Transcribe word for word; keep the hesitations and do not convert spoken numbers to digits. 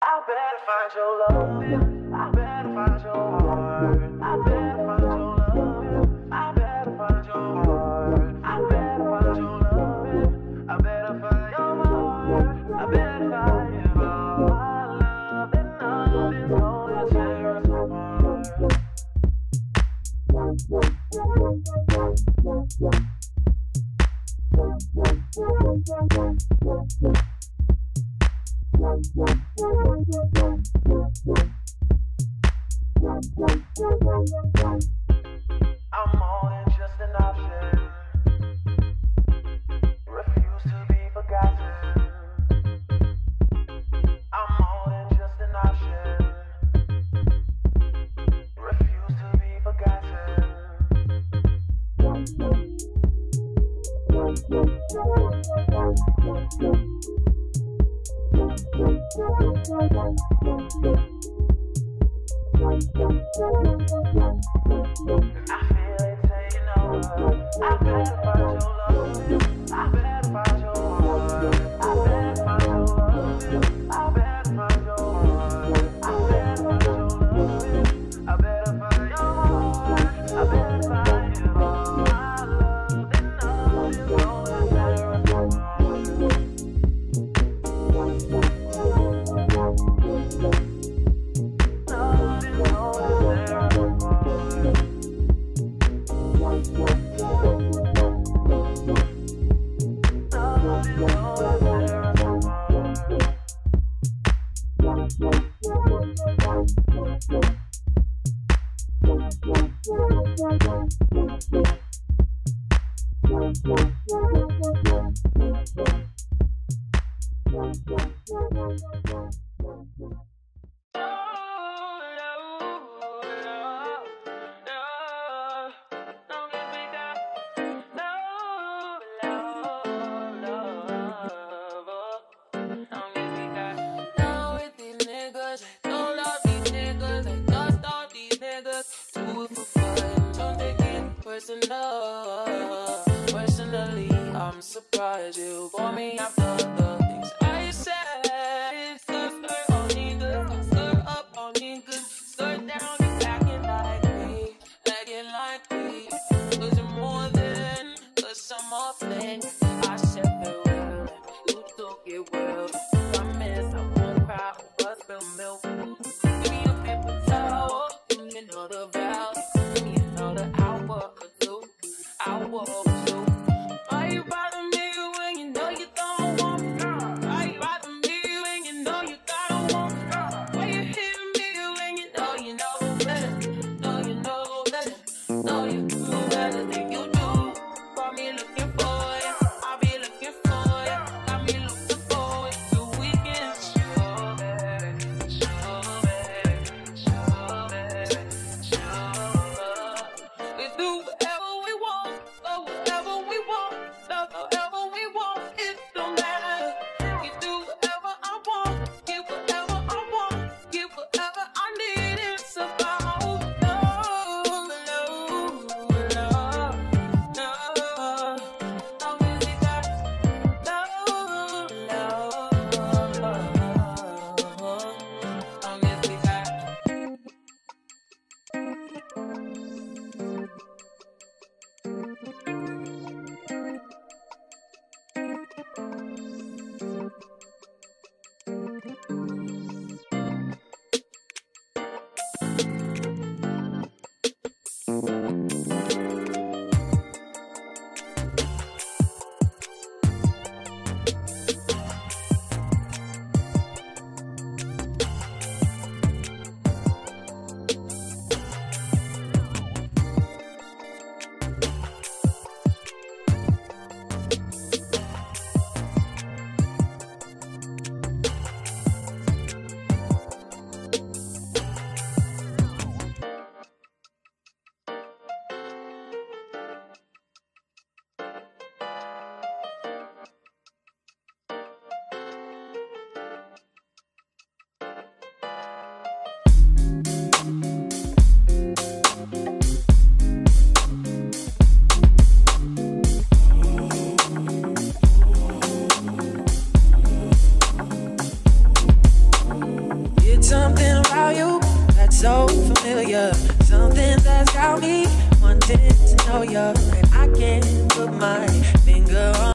I better find your love. I better find your heart. I better find your love. I better find your heart. I better find your love. I better find your heart. I better find your heart. Love and nothing gonna tear us apart. I'm more than just an option. Refuse to be forgotten. I'm more than just an option. Refuse to be forgotten. I feel it taking over. I better find your love. I better find your heart. I better find your love. I better find your heart. I better find your love. I better find your heart. I better find your heart. My love and nothing's gonna tear us apart. Personally, I'm surprised you bought me after the things I said. Skirt on niggas, skirt up on niggas, skirt down, you acting like me, acting like me. Cause you're more than cause I'm off then. I said farewell, you took it well. I miss, I won't cry, but spill milk. Give me a paper towel, give me another vow, give me another hour or two. I will do. Why you bother me when you know you don't want me? Why you bother me when you know you gotta want me? Why you hit me when you know you know better? Know you know better. Know you do better than you do. Got me looking for you. I'll be looking for you. Got me looking forward to weekends. Sure, baby. Sure, baby. Sure, baby. Sure. We do whatever we want. Go whatever we want, love however we want, it don't matter. We do whatever I want, get whatever I want, get whatever I need. It's about love, love, love, love. Long as we got love, love, love. Long as we got. something about you that's so familiar. Something that's got me wanting to know you. And I can't put my